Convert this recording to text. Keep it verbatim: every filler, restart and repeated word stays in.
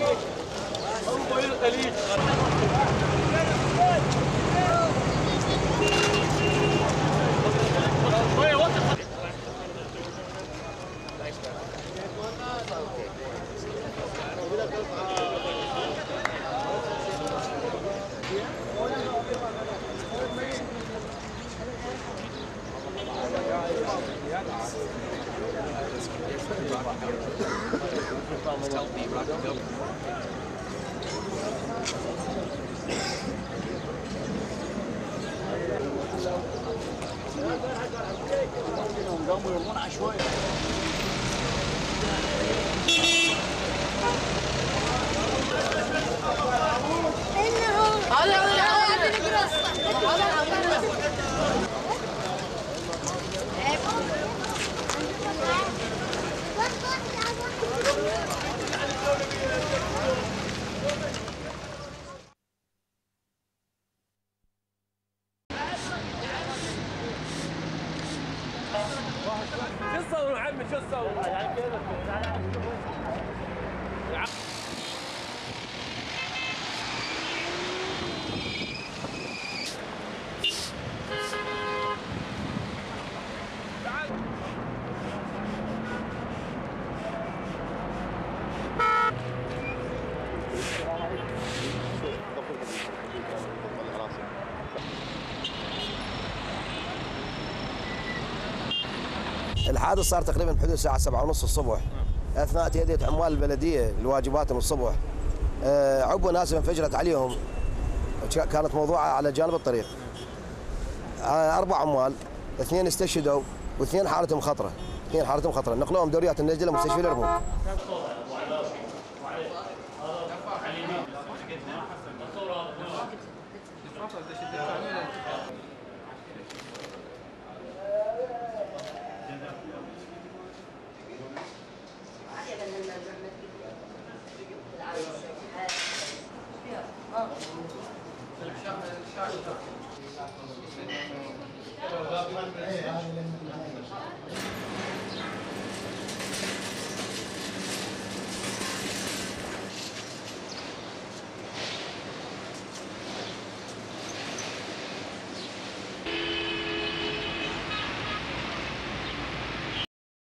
الحادث صار تقريبا بحدود الساعة سبعة ونص الصبح أثناء تأدية عمال البلدية لواجباتهم الصبح. عقب ناس انفجرت عليهم، كانت موضوعة على جانب الطريق. أربع عمال، اثنين استشهدوا واثنين حالتهم خطرة، اثنين حالتهم خطرة، نقلوهم دوريات النجدة لمستشفى اليرموك.